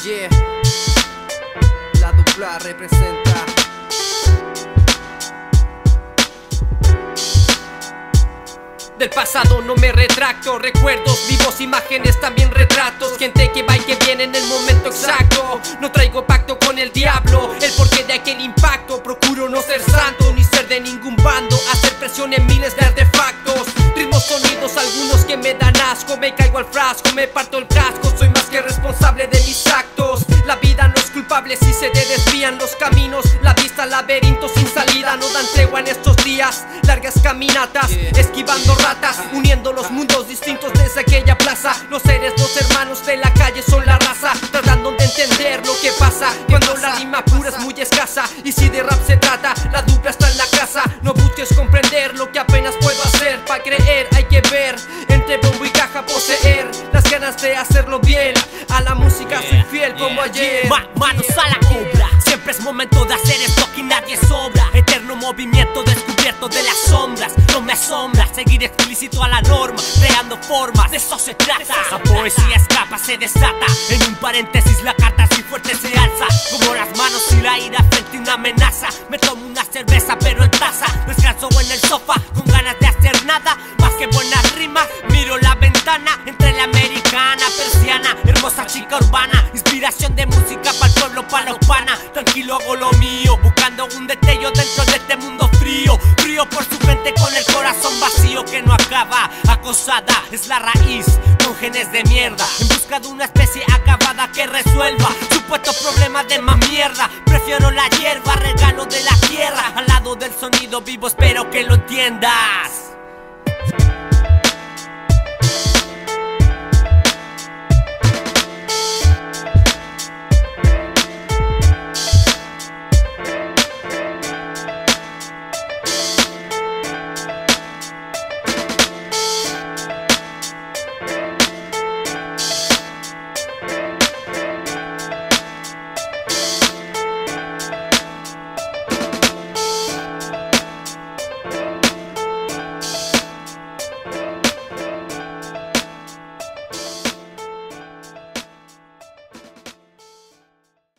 Yeah, la dupla representa. Del pasado no me retracto, recuerdos vivos, imágenes, también retratos. Gente que va y que viene en el momento exacto. No traigo pacto con el diablo, el porqué de aquel impacto. Procuro no ser santo, ni ser de ningún bando. Hacer presión en miles de artefactos. Ritmos, sonidos, algunos que me dan asco. Me caigo al frasco, me parto el casco. Soy más que responsable de mis actos. La vida no es culpable si se te desvían los caminos. La vista, laberinto sin salida. No dan tregua en estos días. Largas caminatas, esquivando ratas, uniendo los mundos distintos desde aquella plaza. Los seres, los hermanos de la calle son la raza, tratando de entender lo que pasa cuando la rima pura es muy escasa. Y si de rap se trata, la dupla está en la casa. No busques comprender lo que apenas puedo hacer. Pa' creer hay que ver, entre bombo y caja poseer las ganas de hacerlo bien. A la música soy fiel como ayer. Manos a la obra, siempre es momento de hacer esto, que nadie sobra. Eterno movimiento descubierto de las sombras. No me asombra seguir explícito a la norma, creando formas, de eso se trata. La poesía escapa, se desata. En un paréntesis la carta así fuerte se alza, como las manos y la ira frente a una amenaza. Me tomo una cerveza pero en taza, descanso en el sofá con ganas de hacer nada más que buenas rimas. Miro la ventana entre la americana persiana, hermosa chica urbana, inspiración de música para el pueblo, para la hispana. Tranquilo hago lo mío, buscando un destello dentro de este mundo frío. Frío por su gente con el corazón vacío que no acaba. Acosada es la raíz con genes de mierda, en busca de una especie acabada que resuelva supuestos problemas de más mierda. Prefiero la hierba, regalo de la tierra, al lado del sonido vivo, espero que lo entiendas.